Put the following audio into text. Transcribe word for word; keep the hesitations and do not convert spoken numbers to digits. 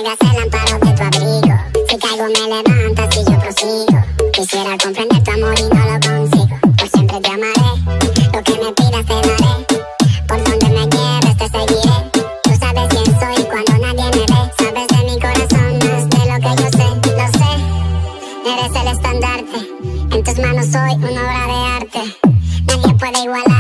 hagas el amparo de tu abrigo. Si caigo me levantas y yo prosigo. Quisiera comprender tu amor y no lo consigo. Por siempre te amaré, lo que me pidas te daré. Por donde me lleves te seguiré. Tú sabes quién soy cuando nadie me ve. Sabes de mi corazón más de lo que yo sé. Lo sé, eres el estandarte. En tus manos soy una obra de arte. Nadie puede igualar